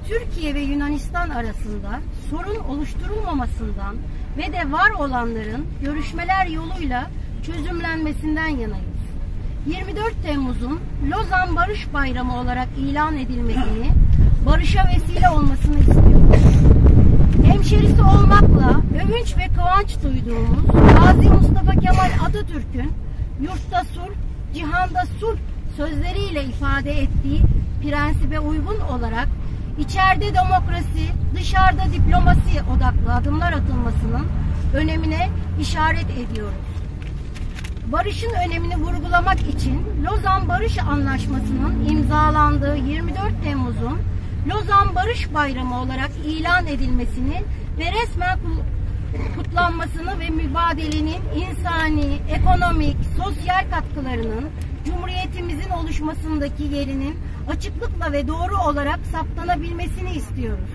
Türkiye ve Yunanistan arasında sorun oluşturulmamasından ve de var olanların görüşmeler yoluyla çözümlenmesinden yanayız. 24 Temmuz'un Lozan Barış Bayramı olarak ilan edilmesini, barışa vesile olmasını istiyoruz. Hemşerisi olmakla övünç ve kıvanç duyduğumuz Gazi Mustafa Kemal Atatürk'ün yurtta sulh, cihanda sulh sözleriyle ifade ettiği prensibe uygun olarak içeride demokrasi, dışarıda diplomasi odaklı adımlar atılmasının önemine işaret ediyoruz. Barışın önemini vurgulamak için Lozan Barış Anlaşması'nın imzalandığı 24 Temmuz'un Lozan Barış Bayramı olarak ilan edilmesini ve resmen kutlanmasını ve mübadelenin insani, ekonomik, sosyal katkılarının Cumhuriyetimizin oluşmasındaki yerinin açıklıkla ve doğru olarak saptanabilmesini istiyoruz.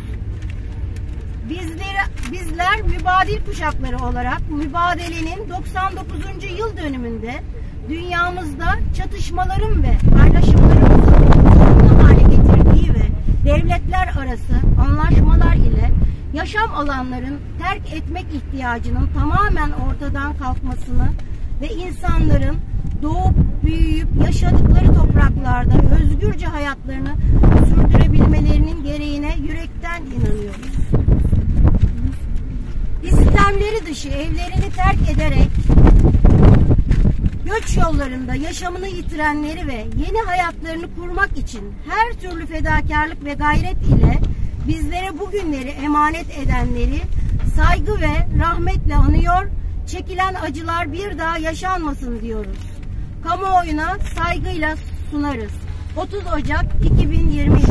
Bizler mübadil kuşakları olarak mübadelenin 99. yıl dönümünde dünyamızda çatışmaların ve paylaşımlarımızın sorunlu hale getirdiği ve devletler arası anlaşmalar ile yaşam alanların terk etmek ihtiyacının tamamen ortadan kalkmasını ve insanların doğup büyüyüp yaşadıkları topraklarda özgürce hayatlarını sürdürebilmelerinin gereğine yürekten inanıyoruz. İslamleri dışı evlerini terk ederek göç yollarında yaşamını yitirenleri ve yeni hayatlarını kurmak için her türlü fedakarlık ve gayret ile bizlere bu günleri emanet edenleri saygı ve rahmetle anıyor, çekilen acılar bir daha yaşanmasın diyoruz. Kamuoyuna saygıyla sunarız. 30 Ocak 2022